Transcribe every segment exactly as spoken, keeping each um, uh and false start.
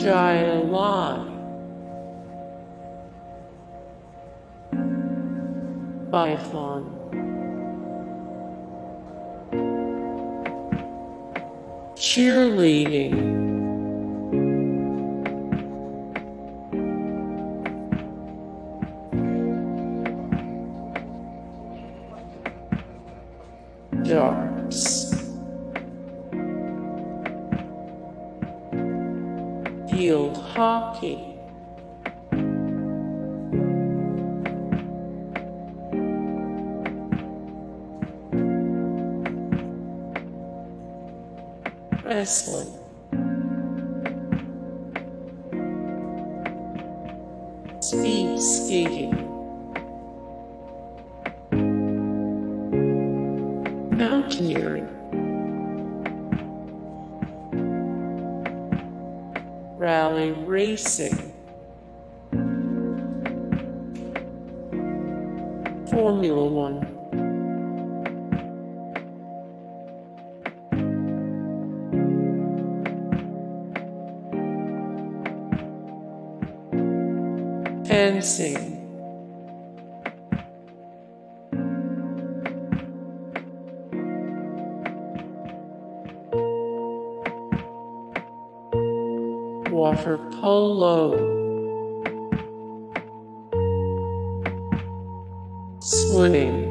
Giant line. Python. Cheerleading. Darts. Field hockey. Wrestling. Speed skating. Mountaineering. Rally racing. Formula One. Fencing. Water polo. Swimming.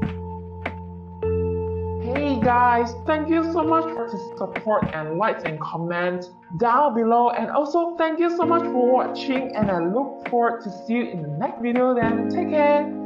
Hey guys, thank you so much for the support and likes and comments down below, and also thank you so much for watching, and I look forward to see you in the next video. Then take care.